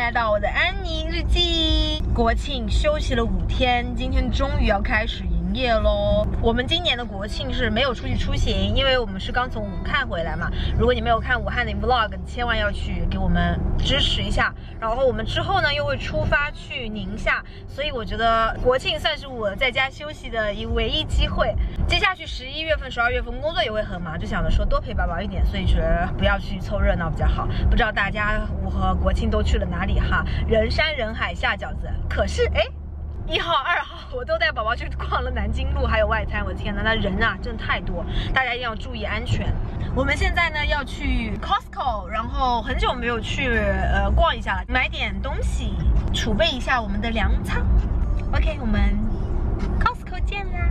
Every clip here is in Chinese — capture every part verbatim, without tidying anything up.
来到我的安妮日记。国庆休息了五天，今天终于要开始营业喽。我们今年的国庆是没有出去出行，因为我们是刚从武汉回来嘛。如果你没有看武汉的 vlog， 千万要去给我们支持一下。然后我们之后呢又会出发去宁夏，所以我觉得国庆算是我在家休息的一唯一机会。接下去十一月份、十二月份工作也会很忙，就想着说多陪宝宝一点，所以觉得不要去凑热闹比较好。不知道大家我和国庆都去了哪里哈？人山人海下饺子，可是哎。一号、二号我都带宝宝去逛了南京路，还有外滩。我的天呐，那人啊真的太多，大家一定要注意安全。我们现在呢要去 Costco， 然后很久没有去呃逛一下了，买点东西，储备一下我们的粮仓。OK， 我们 Costco 见啦！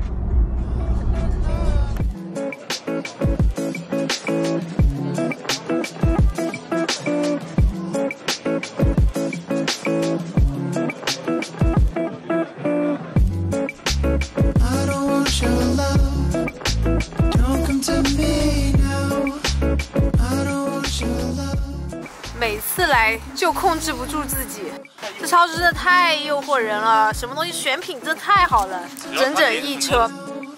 每次来就控制不住自己，这超市真的太诱惑人了，什么东西选品真的太好了，整整一车，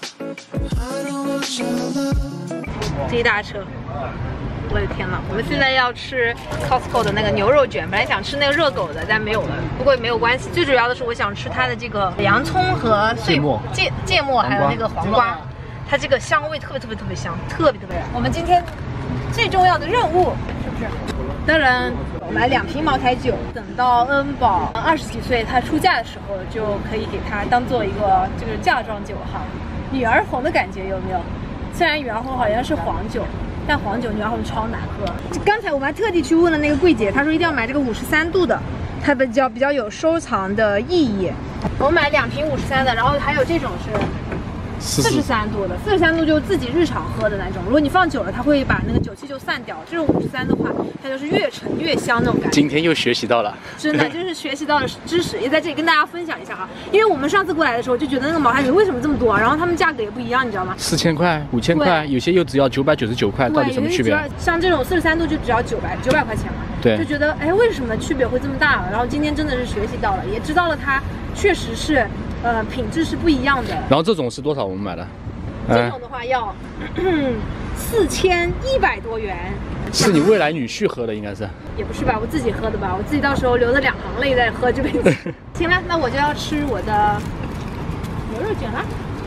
这一大车，我的天呐！我们现在要吃 Costco 的那个牛肉卷，本来想吃那个热狗的，但没有了，不过也没有关系，最主要的是我想吃它的这个洋葱和碎末、芥芥末，还有那个黄瓜，它这个香味特别特别特别香，特别特别。我们今天最重要的任务是不是？当然，我买两瓶茅台酒，等到恩宝二十几岁他出嫁的时候，就可以给他当做一个这个嫁妆酒哈，女儿红的感觉有没有？虽然女儿红好像是黄酒，但黄酒女儿红超难喝。刚才我们还特地去问了那个柜姐，她说一定要买这个五十三度的，它比较比较有收藏的意义。我买两瓶五十三的，然后还有这种是四十三度的，四十三度就自己日常喝的那种。如果你放久了，它会把那个酒气就散掉。这种五十三的话，它就是越陈越香那种感觉。 今天又学习到了， 真的就是学习到了知识，也在这里跟大家分享一下啊。因为我们上次过来的时候就觉得那个茅台酒为什么这么多，然后他们价格也不一样，你知道吗？ 四千块、五千块，有些又只要九百九十九块，到底什么区别？ 像这种四十三度就只要九百九百块钱嘛。 对， 就觉得哎，为什么区别会这么大？然后今天真的是学习到了，也知道了它确实是呃品质是不一样的。 然后这种是多少？我们买的？ 这种的话要四千一百多元， 是你未来女婿喝的应该是？ 也不是吧，我自己喝的吧，我自己到时候流着两行泪在喝这杯子。行了，那我就要吃我的牛肉卷了，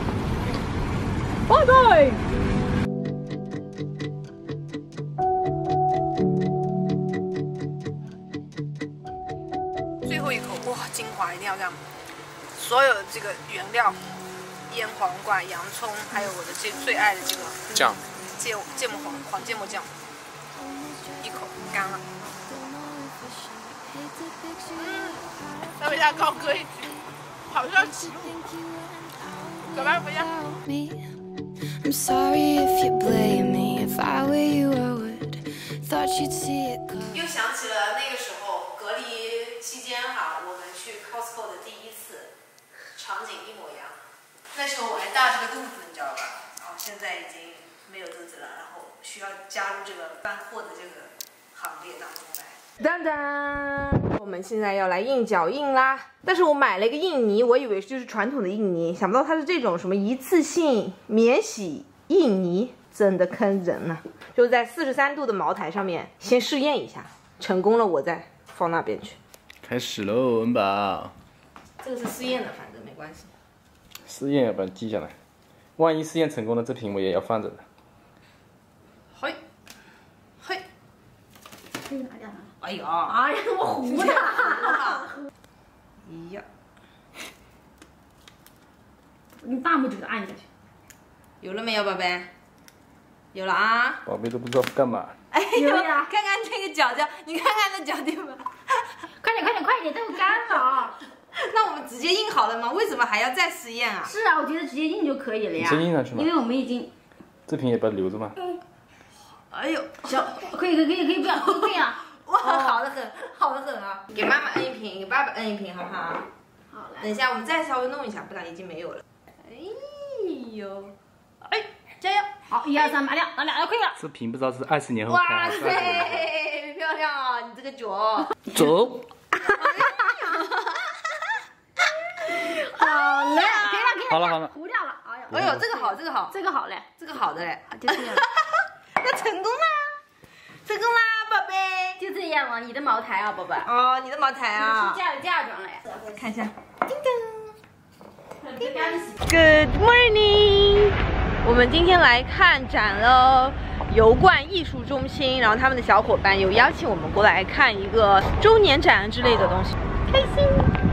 拜拜。最后一口，哇，精华一定要这样，所有的这个原料。腌黄瓜、洋葱，还有我的这最爱的这个酱， 芥芥末黄黄芥末酱，一口干了。嗯，再回家高歌一句，好像起路，走吧，回家。I'm sorry if you blame me. If I were you, I would. Thought you'd see it coming. 又想起了那个时候隔离期间哈，我们去 Costco 的第一次，场景一模一样。那时候我还大着个肚子，你知道吧？然后现在已经没有肚子了，然后需要加入这个搬货的这个行列当中来。当当，我们现在要来印脚印啦！但是我买了一个印泥，我以为就是传统的印泥，想不到它是这种什么一次性免洗印泥，真的坑人啊！就在四十三度的茅台上面先试验一下，成功了我再放那边去。 开始喽，文宝。 这个是试验的，反正没关系。 试验要把它记下来，万一试验成功了，这瓶我也要放着的。 嘿，嘿， 这个拿掉了。 哎呀， 哎呀，我糊了。 哎呀， 用大拇指按下去。 有了没有，宝贝？有了啊！ 宝贝都不知道干嘛。 哎呦， 有呀看看那个脚脚，你看看那脚底板。 快点，快点，快点，都干了。 那我们直接印好了吗？为什么还要再试验啊？ 是啊，我觉得直接印就可以了呀。 直接印上去吗？ 因为我们已经。 这瓶也把它留着吗？ 哎呦， 小，可以，可以，可以，可以，不要，可以啊。 哇，好的很，好的很啊！给妈妈摁一瓶，给爸爸摁一瓶，好不好？ 好嘞。 等一下，我们再稍微弄一下，不然已经没有了。哎呦，哎，加油！ 好，一二三，拿掉，拿两就可以了。 这瓶不知道是二十年后开哇还是二十年后。 塞，漂亮啊！你这个脚。 走。 好了好了， 糊掉了。哎呀， 哎呦，这个好，这个好， 这个好嘞， 这个好的嘞， 就这样， 那成功啦，成功啦，宝贝。 就这样了。你的茅台啊，宝贝。 哦，你的茅台啊， 嫁有嫁妆了呀。 看一下。叮很不干洗。 咚 ，Good morning。我们今天来看展了油罐艺术中心，然后他们的小伙伴有邀请我们过来看一个周年展之类的东西，开心。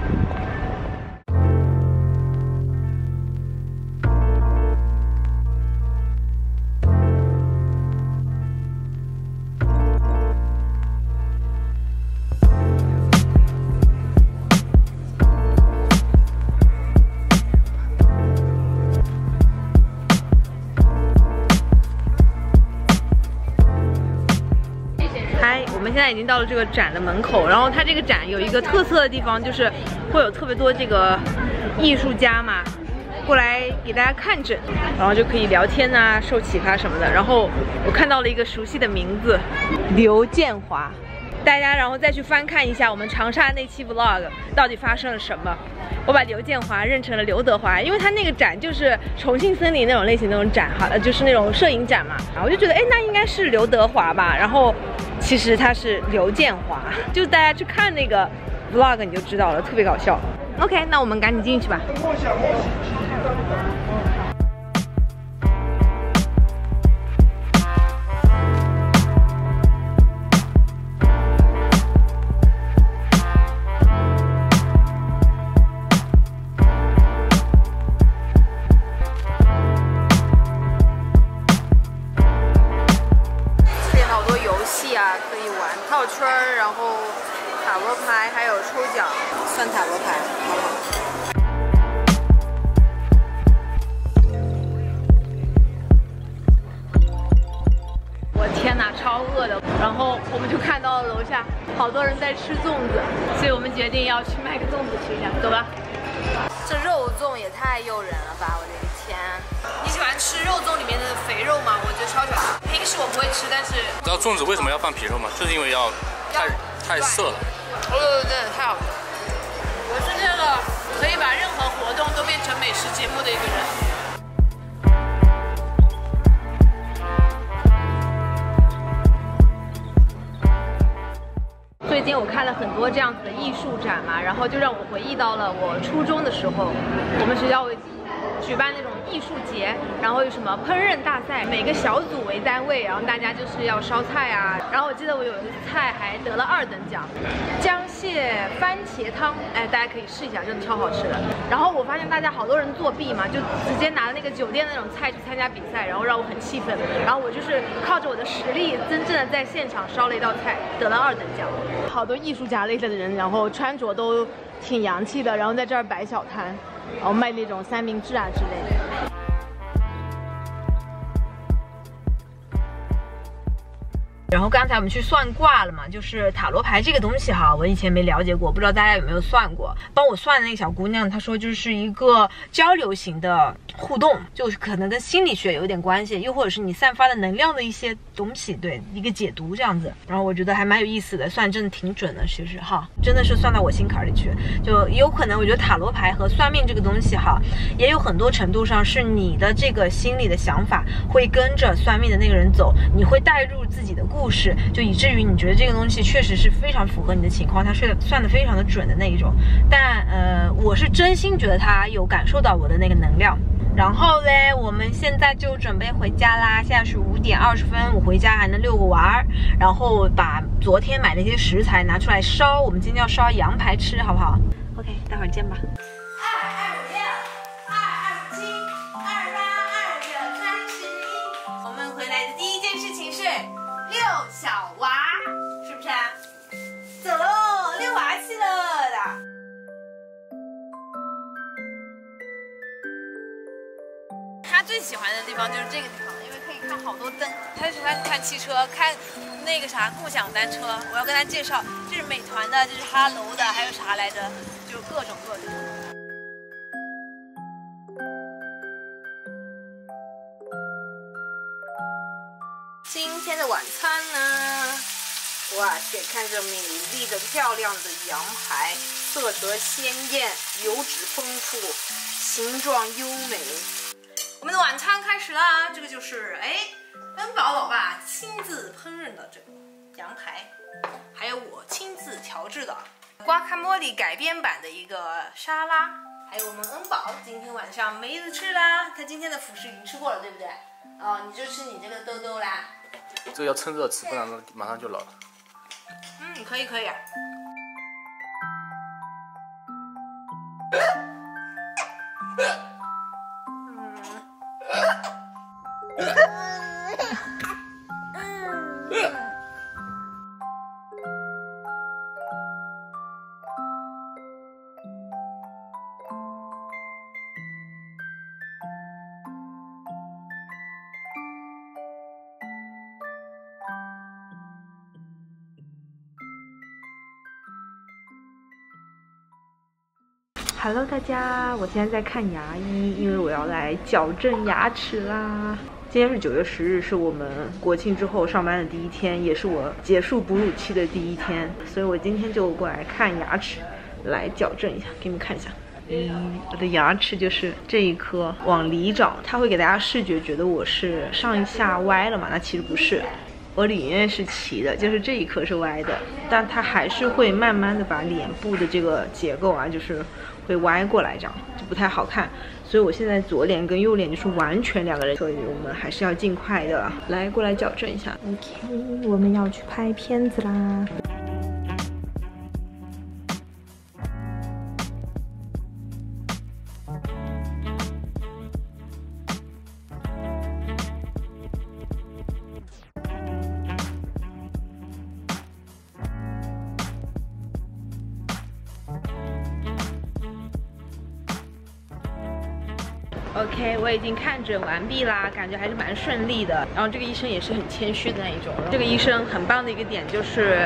嗨，我们现在已经到了这个展的门口，然后它这个展有一个特色的地方，就是会有特别多这个艺术家嘛，过来给大家看诊，然后就可以聊天啊、受启发什么的。然后我看到了一个熟悉的名字，刘建华。大家然后再去翻看一下我们长沙那期 vlog 到底发生了什么。我把刘建华认成了刘德华，因为他那个展就是重庆森林那种类型那种展哈，就是那种摄影展嘛。然后我就觉得，哎，那应该是刘德华吧。然后其实他是刘建华，就大家去看那个 vlog 你就知道了，特别搞笑。OK， 那我们赶紧进去吧。可以玩套圈儿，然后塔罗牌，还有抽奖，算塔罗牌，好不好？我天哪，超饿的！然后我们就看到了楼下好多人在吃粽子，所以我们决定要去买个粽子吃一下，走吧。这肉粽也太诱人了吧！我的天！你喜欢吃肉粽里面的肥肉吗？我觉得超喜欢。平时我不会吃，但是知道粽子为什么要放皮肉吗？就是因为要太太涩了。 哦，对对对，太好了！我是那个可以把任何活动都变成美食节目的一个人。最近我看了很多这样子的艺术展嘛，然后就让我回忆到了我初中的时候，我们学校会举办那种艺术节，然后有什么烹饪大赛，每个小组为单位，然后大家就是要烧菜啊。然后我记得我有一个菜还得了二等奖，江蟹番茄汤，哎，大家可以试一下，真的超好吃的。然后我发现大家好多人作弊嘛，就直接拿了那个酒店的那种菜去参加比赛，然后让我很气愤。然后我就是靠着我的实力，真正的在现场烧了一道菜，得了二等奖。好多艺术家类的人，然后穿着都挺洋气的，然后在这儿摆小摊，然后卖那种三明治啊之类的。然后刚才我们去算卦了嘛，就是塔罗牌这个东西哈，我以前没了解过，不知道大家有没有算过。帮我算的那个小姑娘，她说就是一个交流型的互动，就是可能跟心理学有点关系，又或者是你散发的能量的一些东西，对，一个解读这样子。然后我觉得还蛮有意思的，算真的挺准的，其实哈，真的是算到我心坎里去。就也有可能，我觉得塔罗牌和算命这个东西哈，也有很多程度上是你的这个心里的想法会跟着算命的那个人走，你会带入自己的故事。故事就以至于你觉得这个东西确实是非常符合你的情况，它是算的非常的准的那一种。但呃，我是真心觉得它有感受到我的那个能量。然后嘞，我们现在就准备回家啦。现在是五点二十分，我回家还能遛个娃儿，然后把昨天买的一些食材拿出来烧。我们今天要烧羊排吃，好不好 ？OK， 待会儿见吧。小娃是不是？走喽，遛娃去了的。他最喜欢的地方就是这个地方，因为可以看好多灯。他喜欢看汽车，看那个啥共享单车。我要跟他介绍，这是美团的，这是哈喽的，还有啥来着？就各种各种。今天的晚餐呢， 哇塞，看这美丽的、漂亮的羊排，色泽鲜艳，油脂丰富，形状优美。我们的晚餐开始啦！这个就是哎，恩宝老爸亲自烹饪的这个羊排，还有我亲自调制的瓜卡莫里改编版的一个沙拉，还有我们恩宝今天晚上没得吃啦，他今天的辅食已经吃过了，对不对？哦，你就吃你这个兜兜啦。 这个要趁热吃，不然马上就老了。 嗯，可以可以。Hello， 大家，我现在在看牙医，因为我要来矫正牙齿啦。今天是九月十日，是我们国庆之后上班的第一天，也是我结束哺乳期的第一天，所以我今天就过来看牙齿，来矫正一下，给你们看一下。嗯，我的牙齿就是这一颗往里长，它会给大家视觉觉得我是上下歪了嘛，那其实不是。我里面是齐的，就是这一颗是歪的，但它还是会慢慢的把脸部的这个结构啊，就是会歪过来，这样就不太好看。所以我现在左脸跟右脸就是完全两个人，所以我们还是要尽快的来过来矫正一下。OK， 我们要去拍片子啦。OK， 我已经看诊完毕啦，感觉还是蛮顺利的。然后这个医生也是很谦虚的那一种。这个医生很棒的一个点就是，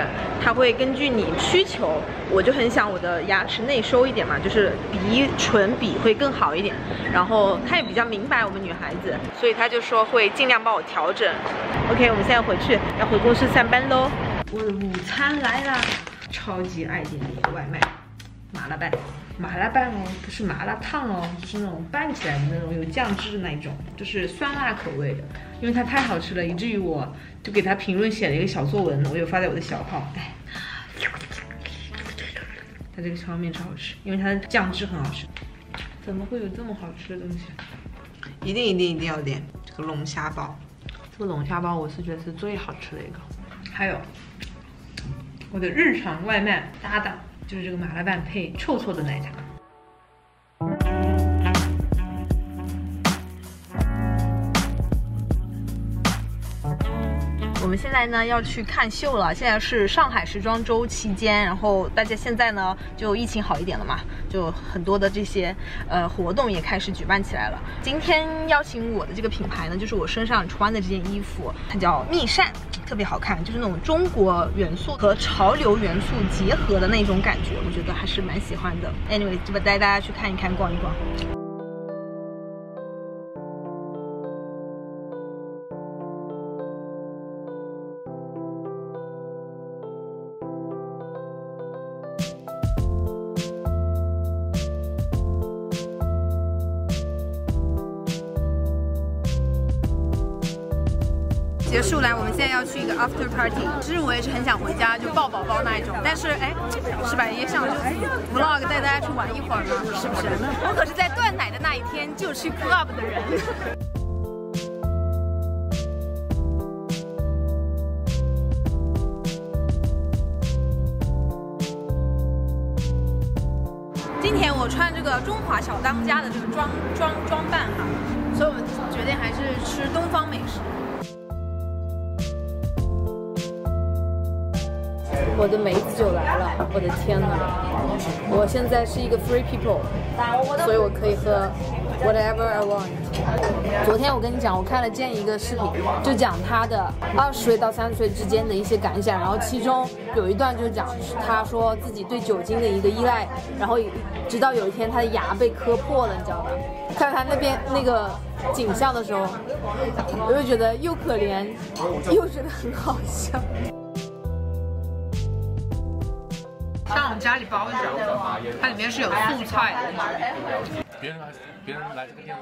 他会根据你需求，我就很想我的牙齿内收一点嘛，就是鼻唇比会更好一点。然后他也比较明白我们女孩子，所以他就说会尽量帮我调整。OK， 我们现在回去要回公司上班喽。我的午餐来啦，超级爱点的一个外卖，麻辣拌。麻辣拌哦，不是麻辣烫哦，就是那种拌起来的那种有酱汁的那种，就是酸辣口味的，因为它太好吃了，以至于我就给它评论写了一个小作文，我有发在我的小号。哎，它这个荞面超好吃，因为它的酱汁很好吃。怎么会有这么好吃的东西？一定一定一定要点这个龙虾包，这个龙虾包我是觉得是最好吃的一个。还有我的日常外卖搭档。就是这个麻辣拌配臭臭的奶茶。我们现在呢要去看秀了，现在是上海时装周期间，然后大家现在呢就疫情好一点了嘛，就很多的这些呃活动也开始举办起来了。今天邀请我的这个品牌呢，就是我身上穿的这件衣服，它叫密扇，特别好看，就是那种中国元素和潮流元素结合的那种感觉，我觉得还是蛮喜欢的。Anyway， 就带大家去看一看，逛一逛。结束来，我们现在要去一个 after party。其实我也是很想回家就抱宝宝那一种，但是哎，是吧？也想就是 vlog 带大家去玩一会儿嘛，是不是？我可是在断奶的那一天就去 club 的人。今天我穿这个中华小当家的这个装装装扮哈，所以我们决定还是吃东方美食。我的梅子酒来了，我的天哪！我现在是一个 free people， 所以我可以喝 whatever I want。昨天我跟你讲，我看了见一个视频，就讲他的二十岁到三十岁之间的一些感想，然后其中有一段就是讲他说自己对酒精的一个依赖，然后直到有一天他的牙被磕破了，你知道吧？看他那边那个景象的时候，我就觉得又可怜，又觉得很好笑。 像我们家里包饺子，它里面是有素菜的。 别人来，别人来这个店，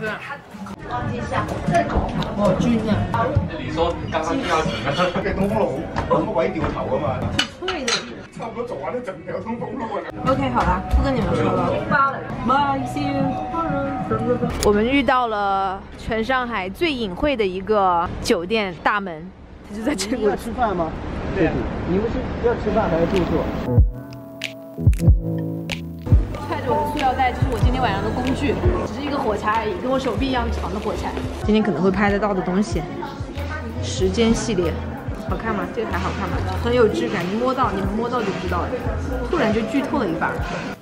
哦，巨嫩。 你說剛剛邊有錢啊？ 嘅東風路冇乜鬼掉頭啊嘛， 脆的。 差唔多做完一陣有東風路啊。 OK， 好了，不跟你们说了。Bye， see you。我们遇到了全上海最隐晦的一个酒店大门，它就在这里。 吃饭吗？对，你们是要吃饭还是住宿？ 揣着我的塑料袋，就是我今天晚上的工具，只是一个火柴而已，跟我手臂一样长的火柴。今天可能会拍得到的东西，时间系列，好看吗？这个还好看吗？很有质感，你摸到，你们摸到就知道了。突然就剧透了一半。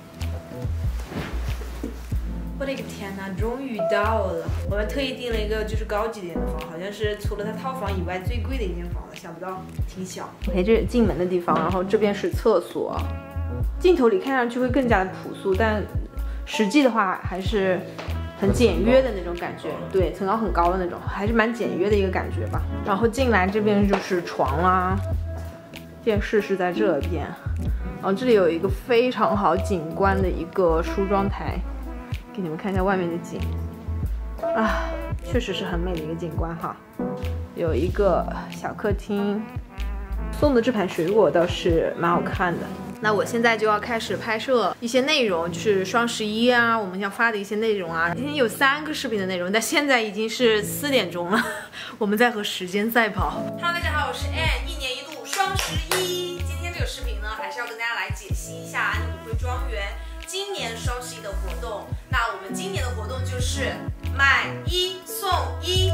我的个天哪，终于到了！我们特意订了一个就是高级点的房，好像是除了它套房以外最贵的一间房了，想不到挺小。OK， 这是进门的地方，然后这边是厕所。镜头里看上去会更加的朴素，但实际的话还是很简约的那种感觉。对，层高很高的那种，还是蛮简约的一个感觉吧。然后进来这边就是床啦，电视是在这边，然后这里有一个非常好景观的一个梳妆台。给你们看一下外面的景啊，确实是很美的一个景观哈。有一个小客厅，送的这盘水果倒是蛮好看的。那我现在就要开始拍摄一些内容，就是双十一啊，我们要发的一些内容啊。今天有三个视频的内容，但现在已经是四点钟了，我们在和时间赛跑。Hello， 大家好，我是 Anne， 一年一度双十一。今天这个视频呢，还是要跟大家来解析一下安妮舞会庄园今年双十一的活动。那我们今年的活动就是买一送一。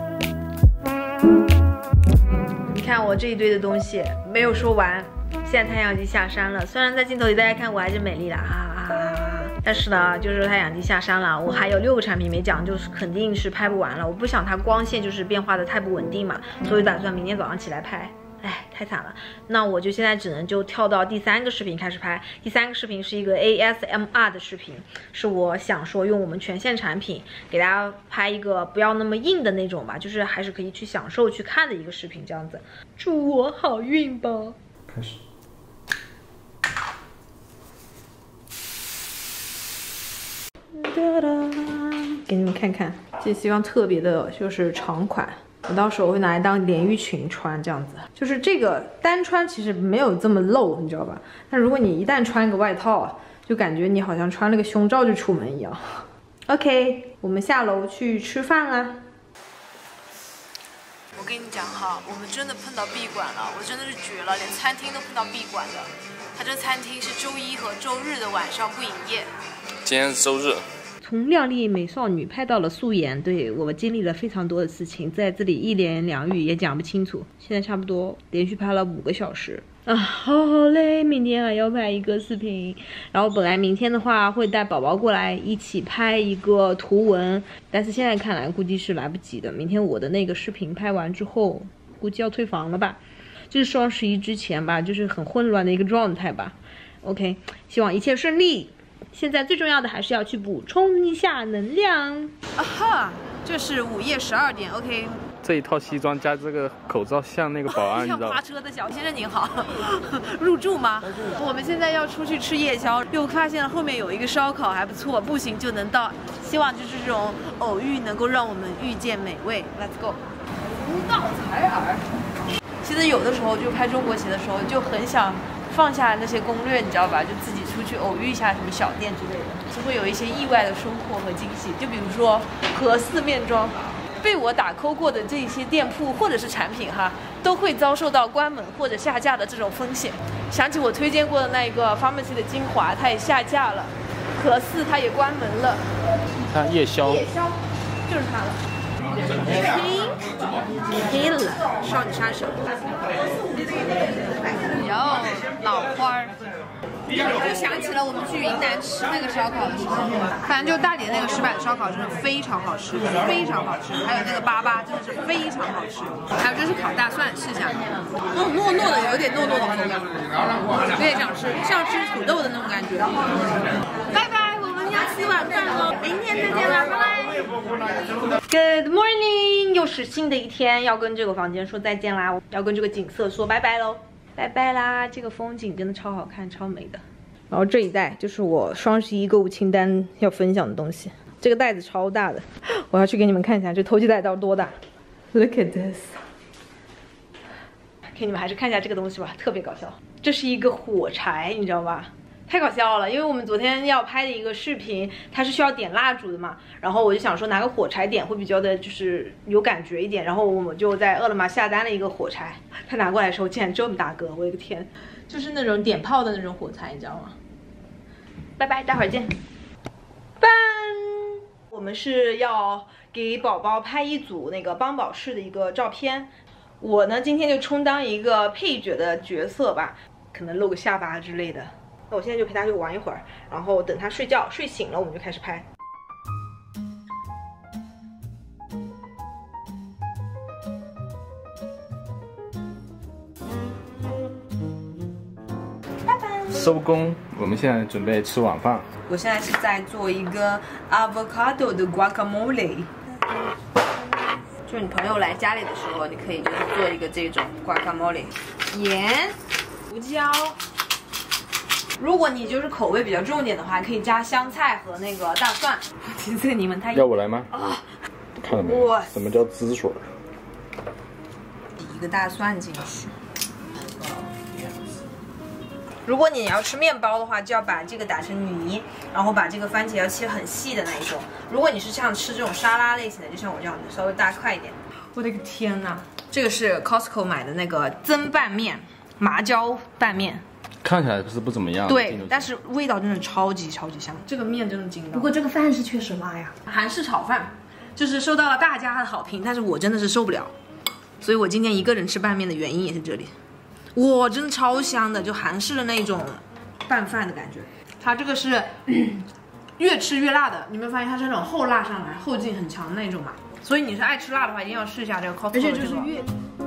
你看我这一堆的东西没有说完，现在太阳已经下山了。虽然在镜头里大家看我还是美丽的哈哈哈哈，但是呢，就是太阳已经下山了，我还有六个产品没讲，就是肯定是拍不完了。我不想它光线就是变化的太不稳定嘛，所以打算明天早上起来拍。哎，太惨了，那我就现在只能就跳到第三个视频开始拍。第三个视频是一个 A S M R 的视频，是我想说用我们全线产品给大家拍一个不要那么硬的那种吧，就是还是可以去享受去看的一个视频，这样子。祝我好运吧！ 開始。 哒哒，给你们看看，这希望特别的就是长款。我到时候会拿来当连衣裙穿，这样子，就是这个单穿其实没有这么露，你知道吧？但如果你一旦穿个外套，就感觉你好像穿了个胸罩就出门一样。OK， 我们下楼去吃饭啦。我跟你讲哈，我们真的碰到闭馆了，我真的是绝了，连餐厅都碰到闭馆的。它这餐厅是周一和周日的晚上不营业。 今天是周日。 从靓丽美少女拍到了素颜，对，我经历了非常多的事情，在这里一言两语也讲不清楚。现在差不多连续拍了五个小时啊，好好累。明天还要拍一个视频，然后本来明天的话会带宝宝过来一起拍一个图文，但是现在看来估计是来不及的。明天我的那个视频拍完之后，估计要退房了吧，就是双十一之前吧，就是很混乱的一个状态吧。OK， 希望一切顺利。现在最重要的还是要去补充一下能量。啊哈，这是午夜十二点 ，OK。 这一套西装加这个口罩，像那个保安，你知道吗？ 像扒车的小先生您好，入住吗？我们现在要出去吃夜宵，又发现了后面有一个烧烤还不错，步行就能到。希望就是这种偶遇能够让我们遇见美味。Let's go。福到采耳。其实有的时候就拍中国鞋的时候，就很想放下那些攻略，你知道吧？就自己出去偶遇一下什么小店之类的，就会有一些意外的收获和惊喜。就比如说和四面妆，被我打扣过的这些店铺或者是产品哈，都会遭受到关门或者下架的这种风险。想起我推荐过的那一个 Pharmacy 的精华，它也下架了，和四它也关门了。 看夜宵， 夜宵就是它了。Pink， 黑了，少女杀手。有老花儿。就想起了我们去云南吃那个烧烤的时候，反正就大连那个石板烧烤真的非常好吃，非常好吃。还有那个粑粑真的是非常好吃。还有这是烤大蒜，试一下，哦，糯糯的，有点糯糯的口感，有点想吃，像吃土豆的那种感觉。拜拜，我们要吃晚饭了，明天再见了，拜拜。Good morning， 又是新的一天，要跟这个房间说再见啦，要跟这个景色说拜拜喽。 拜拜啦！这个风景真的超好看，超美的。然后这一袋就是我双十一购物清单要分享的东西。这个袋子超大的，我要去给你们看一下这偷鸡袋到底多大。Look at this！ 给你们还是看一下这个东西吧，特别搞笑。这是一个火柴，你知道吧？太搞笑了，因为我们昨天要拍的一个视频，它是需要点蜡烛的嘛，然后我就想说拿个火柴点会比较的，就是有感觉一点，然后我们就在饿了么下单了一个火柴，他拿过来的时候竟然这么大个，我的个天，就是那种点炮的那种火柴，你知道吗？拜拜，待会儿见。班，我们是要给宝宝拍一组那个邦宝适的一个照片，我呢今天就充当一个配角的角色吧，可能露个下巴之类的。那我现在就陪他去玩一会儿，然后等他睡觉，睡醒了我们就开始拍。 收工，我们现在准备吃晚饭。 我现在是在做一个 avocado 的 guacamole。就你朋友来家里的时候，你可以就是做一个这种 guacamole， 盐、胡椒。如果你就是口味比较重一点的话，可以加香菜和那个大蒜。其实你们太要我来吗？ 啊， 看到没有？什么叫汁水？ 一个大蒜进去。如果你要吃面包的话，就要把这个打成泥，然后把这个番茄要切很细的那一种。如果你是像吃这种沙拉类型的，就像我这样的，稍微大块一点。我的个天哪！这个是 Costco 买的那个蒸拌面，麻椒拌面。 看起来是不怎么样， 对，但是味道真的超级超级香，这个面真的劲道。不过这个饭是确实辣呀，韩式炒饭，就是受到了大家的好评，但是我真的是受不了，所以我今天一个人吃拌面的原因也是这里。哇，真的超香的，就韩式的那种拌饭的感觉。它这个是越吃越辣的，你有没有发现它是那种后辣上来，后劲很强的那种嘛？所以你是爱吃辣的话，一定要试一下这个 Costco 的这个。而且就是越……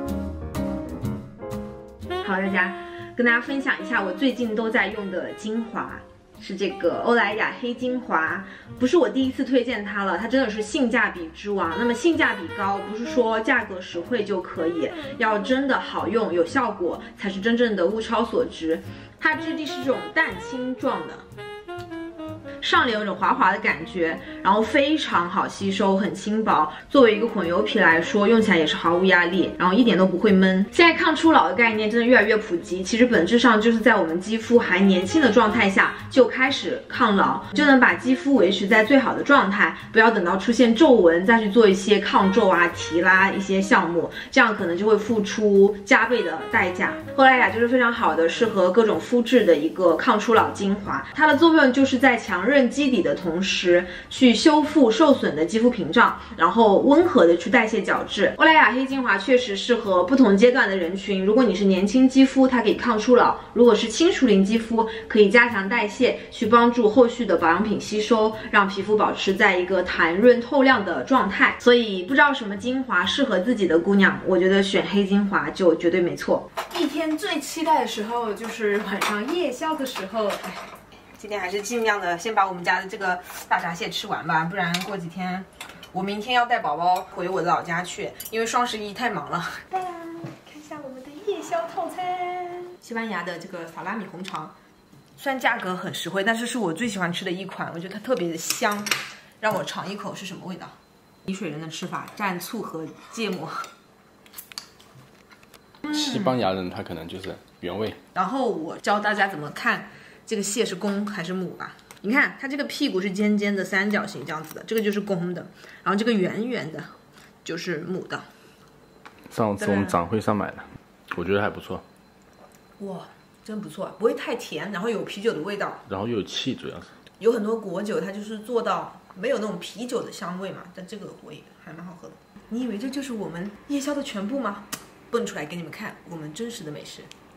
好，大家。跟大家分享一下我最近都在用的精华，是这个欧莱雅黑精华，不是我第一次推荐它了，它真的是性价比之王。那么性价比高，不是说价格实惠就可以，要真的好用有效果才是真正的物超所值。它质地是这种蛋清状的。上脸有种滑滑的感觉，然后非常好吸收，很轻薄。作为一个混油皮来说，用起来也是毫无压力，然后一点都不会闷。现在抗初老的概念真的越来越普及，其实本质上就是在我们肌肤还年轻的状态下就开始抗老，就能把肌肤维持在最好的状态，不要等到出现皱纹再去做一些抗皱啊、提拉一些项目，这样可能就会付出加倍的代价。欧莱雅就是非常好的适合各种肤质的一个抗初老精华，它的作用就是在强韧基底的同时，去修复受损的肌肤屏障，然后温和的去代谢角质。欧莱雅黑精华确实适合不同阶段的人群，如果你是年轻肌肤，它可以抗初老；如果是轻熟龄肌肤，可以加强代谢，去帮助后续的保养品吸收，让皮肤保持在一个弹润透亮的状态。所以不知道什么精华适合自己的姑娘，我觉得选黑精华就绝对没错。一天最期待的时候就是晚上夜宵的时候，哎。今天还是尽量的先把我们家的这个大闸蟹吃完吧，不然过几天我明天要带宝宝回我的老家去，因为双十一太忙了。看一下我们的夜宵套餐，西班牙的这个法拉米红肠，虽然价格很实惠，但是是我最喜欢吃的一款，我觉得它特别的香。让我尝一口是什么味道？泥水人的吃法，蘸醋和芥末。 西班牙人他可能就是原味。 然后我教大家怎么看。这个蟹是公还是母吧？你看它这个屁股是尖尖的三角形这样子的，这个就是公的，然后这个圆圆的就是母的。 上次我们展会上买的，我觉得还不错。 哇，真不错，不会太甜，然后有啤酒的味道， 然后又有气，主要是有很多果酒它就是做到没有那种啤酒的香味嘛，但这个味还蛮好喝的。你以为这就是我们夜宵的全部吗？蹦出来给你们看我们真实的美食。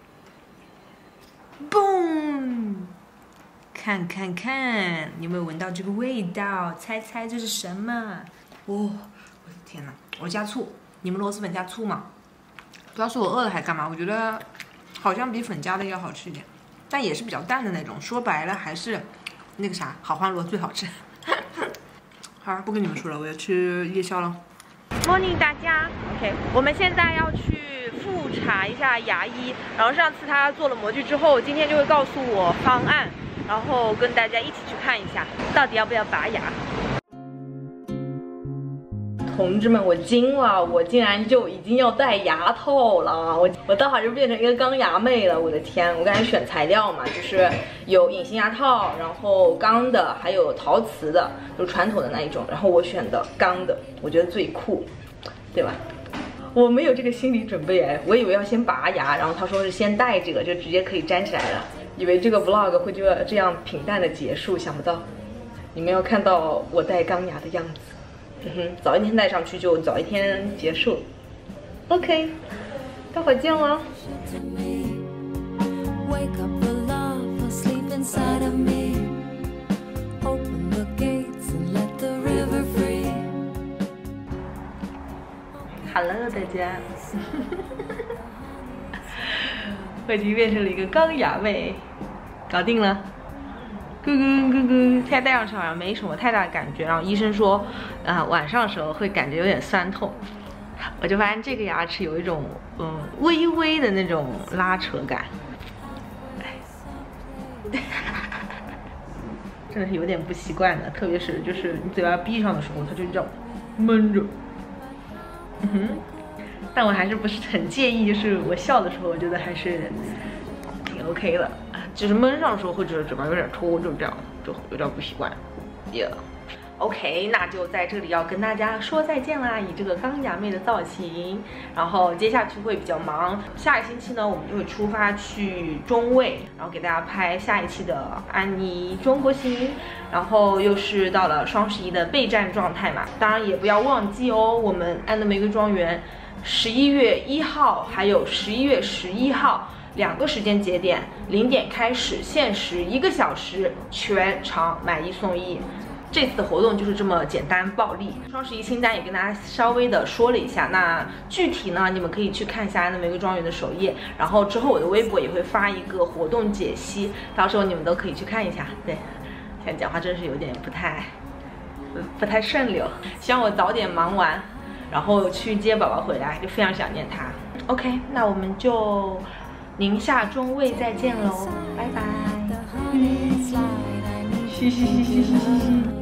嘣！看看看，你有没有闻到这个味道？猜猜这是什么？哦，我的天哪！我加醋，你们螺蛳粉加醋吗？不知道是我饿了还干嘛？我觉得好像比粉加的要好吃一点，但也是比较淡的那种。说白了还是那个啥，好欢螺最好吃。好，不跟你们说了，我要吃夜宵了。Morning 大家 ，OK， 我们现在要去富查一下牙医，然后上次他做了模具之后，今天就会告诉我方案，然后跟大家一起去看一下，到底要不要拔牙。同志们，我惊了，我竟然就已经要戴牙套了，我我到好就变成一个钢牙妹了，我的天！我刚才选材料嘛，就是有隐形牙套，然后钢的，还有陶瓷的，就是传统的那一种，然后我选的钢的，我觉得最酷，对吧？我没有这个心理准备哎，我以为要先拔牙，然后他说是先戴这个，就直接可以粘起来了，以为这个 vlog 会就这样平淡的结束，想不到你们要看到我戴钢牙的样子。嗯哼，早一天戴上去就早一天结束。OK， 待会儿见了。Hello， 大家，我已经变成了一个钢牙妹，搞定了。咕咕咕咕，现在戴上去好像没什么太大的感觉，然后医生说，啊、呃，晚上的时候会感觉有点酸痛，我就发现这个牙齿有一种嗯微微的那种拉扯感，真的是有点不习惯的，特别是就是你嘴巴闭上的时候，它就这样闷着，嗯哼，但我还是不是很介意，就是我笑的时候，我觉得还是挺 OK 的。就是闷上的时候会觉得嘴巴有点抽，就这样，就有点不习惯。耶、yeah. ，OK， 那就在这里要跟大家说再见啦！以这个钢牙妹的造型，然后接下去会比较忙。下个星期呢，我们就会出发去中卫，然后给大家拍下一期的安妮中国行。然后又是到了双十一的备战状态嘛，当然也不要忘记哦，我们安的玫瑰庄园十一月一号还有十一月十一号。两个时间节点，零点开始，限时一个小时，全场买一送一。这次的活动就是这么简单暴力。双十一清单也跟大家稍微的说了一下，那具体呢，你们可以去看一下安的玫瑰庄园的首页，然后之后我的微博也会发一个活动解析，到时候你们都可以去看一下。对，现在讲话真是有点不太不太顺溜，希望我早点忙完，然后去接宝宝回来，就非常想念他。OK， 那我们就。宁夏中卫再见喽，拜拜。嘻嘻嘻嘻嘻嘻。